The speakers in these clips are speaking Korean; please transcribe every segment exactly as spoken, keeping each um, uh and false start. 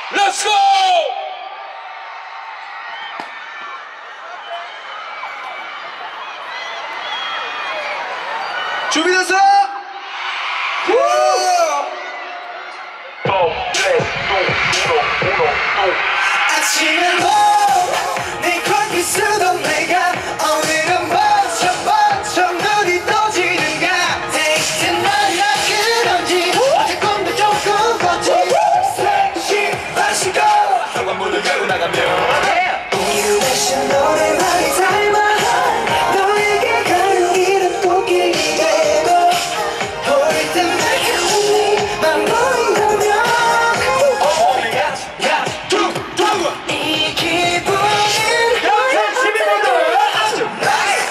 Let's go! 준비됐어? 아침엔 내 커피 쓰던 내가 오늘은 번쩍 번쩍 눈이 떠지는가 대체 나야 그런지 어제 꿈도 좀 꾸었지 섹시 마시고 현관문을 열고 나가면 우유 대신 노래만이 닮아 너에게 가는 길은 꽃길이 되고 보일 땐 내게 맘 보인다면 이 기분은 열심히 모두 아주 나이스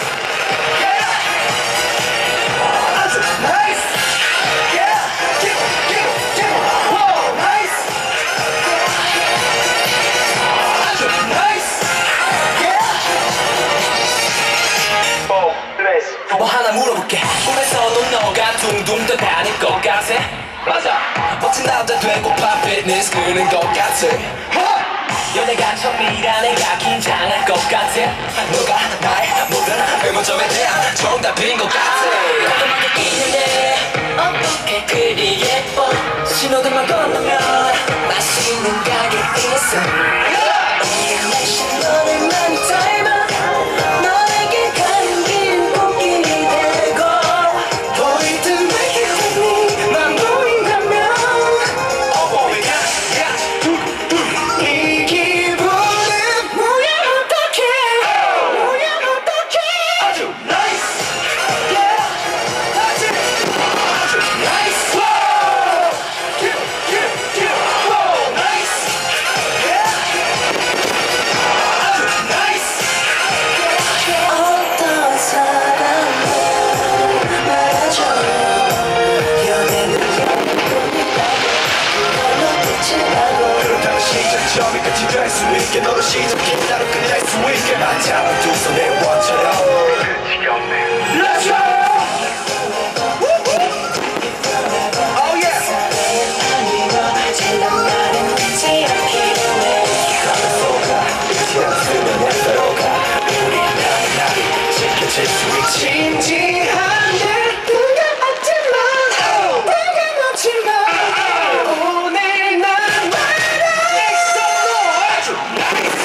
아주 나이스 오 나이스 아주 나이스 뭐 하나 물어볼게 꿈에서도 너가 둥둥 떠다닐 것 같아 맞아 멋진 남자 되고파 피트니스 끄는 것 같아 연애가 처음이라 내가 긴장할 것 같아 너가 나의 모든 의문점에 대한 정답인 것 같아 나도 있는데 어떻게 그리 예뻐 신호등만 건너면 맛있는 가게 있어 오늘 날씨 너를 많이 닮아 너에게 가는 길은 꽃길이 되고 보일 듯 내게 맘 보인다면 Oh my God, yeah. 이 기분은 뭐야 어떡해 뭐야 어떡해 아주 나이스 yeah. 아주 아주 나이스 wow. yeah, yeah, yeah. wow. 나이스 yeah. 아주 나이스 어떤 사람도 말아줘 연애는 꿈이라고 그걸로 끝이 나고 그렇다면 시작점이 끝이 될 수 있게 너로 시작해 나로 끝낼 수 있게 난 잡은 두 손의 원처럼 끝이 없네 Let's go! Oh yeah! 제발 나는 잊지 않기로 해 가로가 끝이 없으면 내 서로가 우리 나는 나를 지켜줄 수 있지 진지한데 뜨거웠지만 뜨거웠지만 오늘 난 말해 있어 너 아주 나이스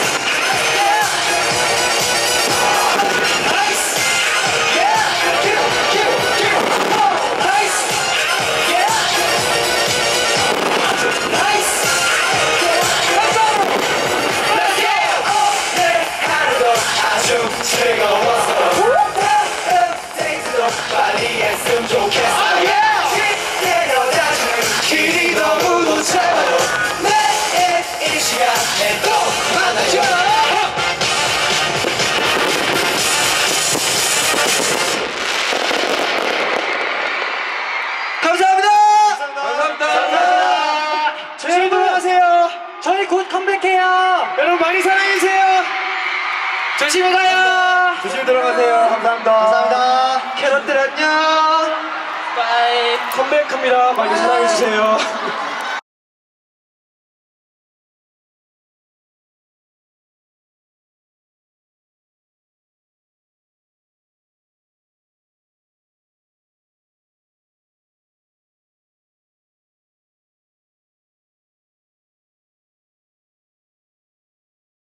나이스 yeah give give give oh 나이스 yeah 아주 나이스 Let's go Let's go 오늘 하루도 아주 즐거웠어 데이트도 빨리 했으면 좋겠어 시대 여자들은 길이 너무도 짧아요 매일 이 시간에 또 만나죠 감사합니다. 감사합니다. 감사합니다. 저희 돌아가세요. 저희 곧 컴백해요. 여러분 많이 사랑해주세요. 조심히 가요. 조심히 들어가세요. 감사합니다. 감사합니다. 캐럿들 안녕. 바이. 컴백합니다. 많이 사랑해주세요.